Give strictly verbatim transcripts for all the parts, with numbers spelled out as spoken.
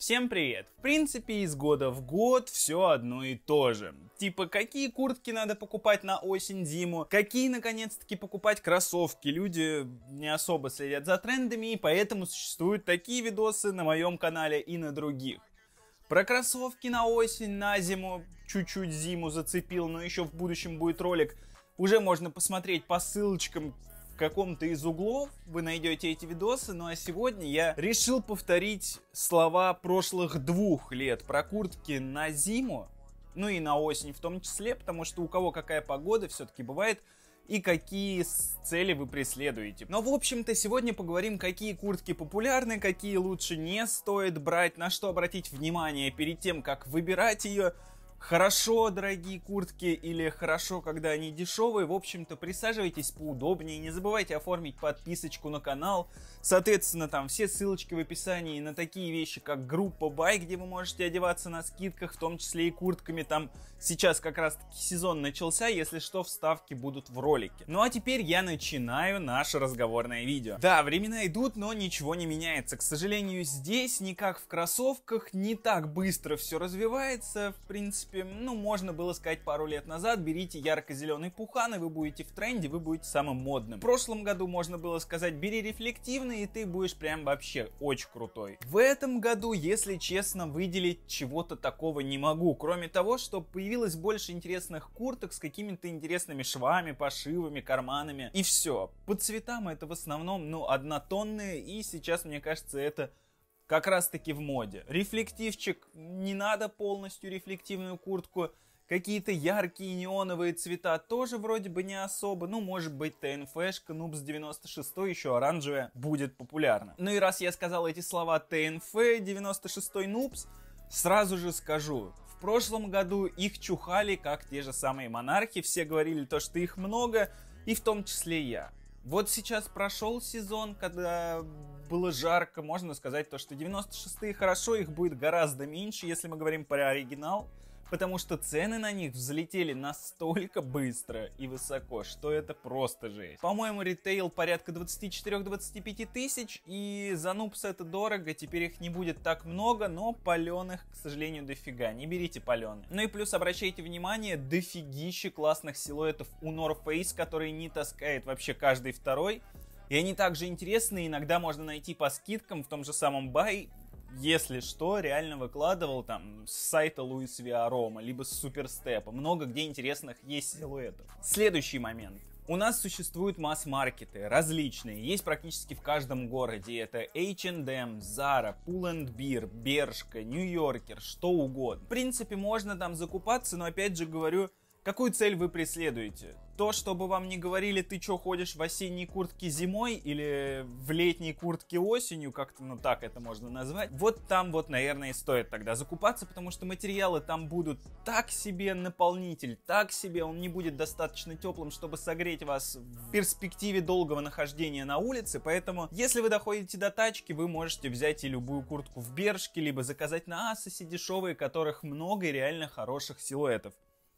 Всем привет! В принципе, из года в год все одно и то же. Типа, какие куртки надо покупать на осень-зиму, какие, наконец-таки, покупать кроссовки. Люди не особо следят за трендами, и поэтому существуют такие видосы на моем канале и на других. Про кроссовки на осень, на зиму, чуть-чуть зиму зацепил, но еще в будущем будет ролик. Уже можно посмотреть по ссылочкам в каком-то из углов, вы найдете эти видосы. Ну а сегодня я решил повторить слова прошлых двух лет про куртки на зиму, ну и на осень в том числе, потому что у кого какая погода все-таки бывает, и какие цели вы преследуете. Но в общем-то сегодня поговорим, какие куртки популярны, какие лучше не стоит брать, на что обратить внимание перед тем, как выбирать ее. Хорошо дорогие куртки или хорошо, когда они дешевые. В общем-то, присаживайтесь поудобнее. Не забывайте оформить подписочку на канал. Соответственно, там все ссылочки в описании на такие вещи, как группа Buy, где вы можете одеваться на скидках, в том числе и куртками. Там сейчас как раз-таки сезон начался. Если что, вставки будут в ролике. Ну а теперь я начинаю наше разговорное видео. Да, времена идут, но ничего не меняется. К сожалению, здесь, не как в кроссовках, не так быстро все развивается. В принципе, ну, можно было сказать пару лет назад: берите ярко-зеленый пухан, и вы будете в тренде, вы будете самым модным. В прошлом году можно было сказать: бери рефлективный, и ты будешь прям вообще очень крутой. В этом году, если честно, выделить чего-то такого не могу, кроме того, что появилось больше интересных курток с какими-то интересными швами, пошивами, карманами, и все. По цветам это в основном, ну, однотонные, и сейчас, мне кажется, это как раз таки в моде. Рефлективчик, не надо полностью рефлективную куртку. Какие-то яркие неоновые цвета тоже вроде бы не особо. Ну, может быть, ТНФшка, Нубс девяносто шесть, еще оранжевая, будет популярна. Ну и раз я сказал эти слова ТНФ, девяносто шесть Нубс, сразу же скажу. В прошлом году их чухали, как те же самые монархи. Все говорили то, что их много, и в том числе я. Вот сейчас прошел сезон, когда было жарко, можно сказать то, что девяносто шестые хорошо, их будет гораздо меньше, если мы говорим про оригинал, потому что цены на них взлетели настолько быстро и высоко, что это просто жесть. По-моему, ритейл порядка двадцать четыре - двадцать пять тысяч, и за нубс это дорого, теперь их не будет так много, но паленых, к сожалению, дофига, не берите паленые. Ну и плюс обращайте внимание, дофигища классных силуэтов у North Face, которые не таскает вообще каждый второй, и они также интересны, иногда можно найти по скидкам в том же самом Buy. Если что, реально выкладывал там с сайта Луис Виарома, либо с Суперстепа. Много где интересных есть силуэтов. Следующий момент. У нас существуют масс-маркеты различные, есть практически в каждом городе. Это эйч энд эм, Zara, Pull and Bear, Бершка, Нью-Йоркер, что угодно. В принципе, можно там закупаться, но опять же говорю, какую цель вы преследуете? То, чтобы вам не говорили: ты чё ходишь в осенней куртке зимой или в летней куртке осенью, как-то, ну так это можно назвать. Вот там вот, наверное, и стоит тогда закупаться, потому что материалы там будут так себе, наполнитель так себе, он не будет достаточно теплым, чтобы согреть вас в перспективе долгого нахождения на улице. Поэтому, если вы доходите до тачки, вы можете взять и любую куртку в Бершке, либо заказать на Асосе дешевые, которых много и реально хороших силуэтов.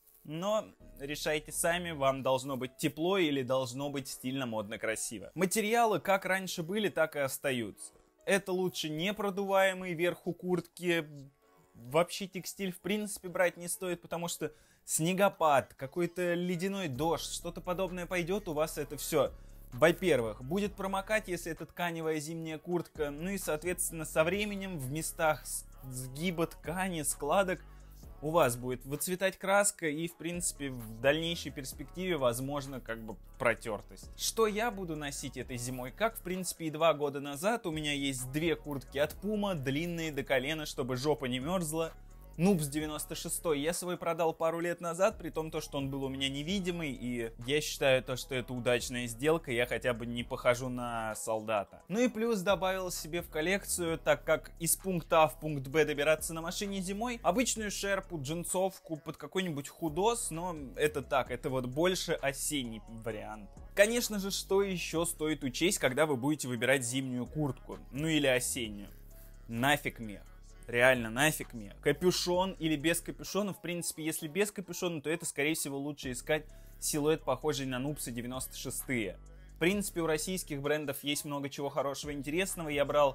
Но решайте сами, вам должно быть тепло или должно быть стильно, модно, красиво. Материалы как раньше были, так и остаются. Это лучше не продуваемый верху куртки. Вообще текстиль в принципе брать не стоит, потому что снегопад, какой-то ледяной дождь, что-то подобное пойдет, у вас это все, во-первых, будет промокать, если это тканевая зимняя куртка. Ну и соответственно со временем в местах сгиба ткани, складок, у вас будет выцветать краска, и в принципе в дальнейшей перспективе возможно как бы протертость. Что я буду носить этой зимой? Как в принципе и два года назад, у меня есть две куртки от Puma, длинные до колена, чтобы жопа не мерзла. Нубс девяносто шесть я свой продал пару лет назад, при том, то, что он был у меня невидимый, и я считаю то, что это удачная сделка, я хотя бы не похожу на солдата. Ну и плюс добавил себе в коллекцию, так как из пункта А в пункт Б добираться на машине зимой, обычную шерпу, джинсовку под какой-нибудь худос, но это так, это вот больше осенний вариант. Конечно же, что еще стоит учесть, когда вы будете выбирать зимнюю куртку, ну или осеннюю? Нафиг мех. Реально, нафиг мне. Капюшон или без капюшона. В принципе, если без капюшона, то это, скорее всего, лучше искать силуэт, похожий на нубсы девяносто шестые. В принципе, у российских брендов есть много чего хорошего и интересного. Я брал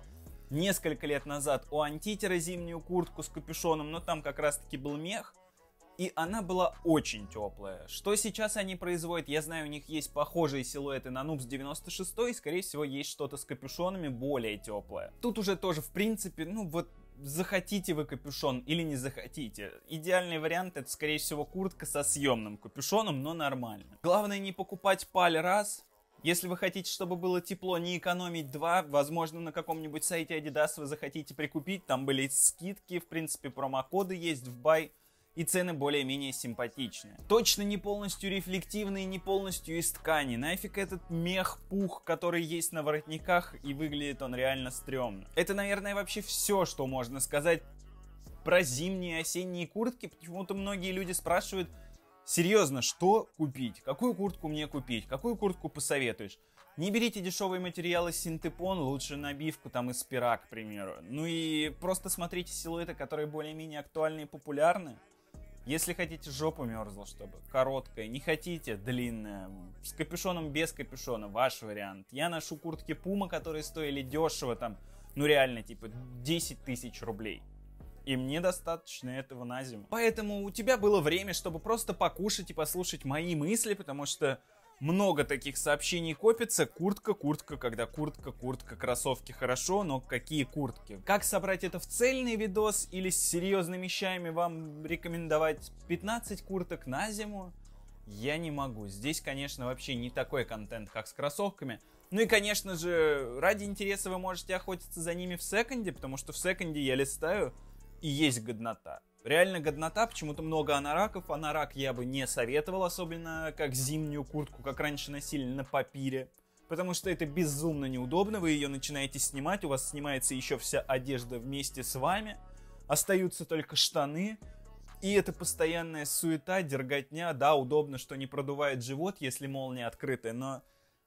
несколько лет назад у Антитера зимнюю куртку с капюшоном, но там как раз таки был мех. И она была очень теплая. Что сейчас они производят? Я знаю, у них есть похожие силуэты на Нубс девяносто шесть, и, скорее всего, есть что-то с капюшонами более теплое. Тут уже тоже, в принципе, ну вот, захотите вы капюшон или не захотите. Идеальный вариант — это, скорее всего, куртка со съемным капюшоном, но нормально. Главное не покупать паль раз. Если вы хотите, чтобы было тепло, не экономить два, возможно, на каком-нибудь сайте Adidas вы захотите прикупить. Там были скидки, в принципе, промокоды есть в бай. И цены более-менее симпатичные. Точно не полностью рефлективные, не полностью из ткани. Нафиг этот мех, пух, который есть на воротниках, и выглядит он реально стрёмно. Это, наверное, вообще все, что можно сказать про зимние и осенние куртки. Почему-то многие люди спрашивают, серьезно, что купить? Какую куртку мне купить? Какую куртку посоветуешь? Не берите дешевые материалы синтепон, лучше набивку там из пера, к примеру. Ну и просто смотрите силуэты, которые более-менее актуальны и популярны. Если хотите, жопу мерзла, чтобы короткая, не хотите, длинная, с капюшоном, без капюшона, ваш вариант. Я ношу куртки Puma, которые стоили дешево, там, ну реально, типа, десять тысяч рублей. И мне достаточно этого на зиму. Поэтому у тебя было время, чтобы просто покушать и послушать мои мысли, потому что много таких сообщений копится. Куртка, куртка, когда куртка, куртка, кроссовки хорошо, но какие куртки? Как собрать это в цельный видос или с серьезными вещами вам рекомендовать пятнадцать курток на зиму? Я не могу. Здесь, конечно, вообще не такой контент, как с кроссовками. Ну и, конечно же, ради интереса вы можете охотиться за ними в секонде, потому что в секонде я листаю и есть годнота. Реально годнота, почему-то много анораков. Анорак я бы не советовал, особенно как зимнюю куртку, как раньше носили на папире. Потому что это безумно неудобно, вы ее начинаете снимать, у вас снимается еще вся одежда вместе с вами. Остаются только штаны. И это постоянная суета, дерготня. Да, удобно, что не продувает живот, если молния открытая, но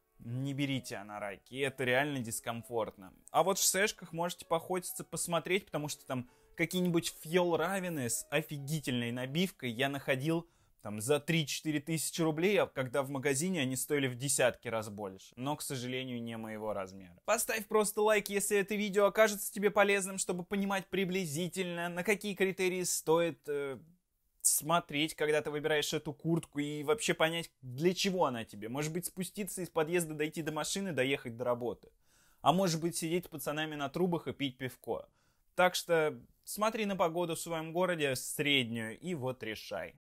не берите анараки, это реально дискомфортно. А вот в сэшках можете поохотиться, посмотреть, потому что там какие-нибудь фьолравины с офигительной набивкой я находил там за три-четыре тысячи рублей, а когда в магазине они стоили в десятки раз больше. Но, к сожалению, не моего размера. Поставь просто лайк, если это видео окажется тебе полезным, чтобы понимать приблизительно, на какие критерии стоит э, смотреть, когда ты выбираешь эту куртку, и вообще понять, для чего она тебе. Может быть, спуститься из подъезда, дойти до машины, доехать до работы. А может быть, сидеть с пацанами на трубах и пить пивко. Так что смотри на погоду в своем городе среднюю и вот решай.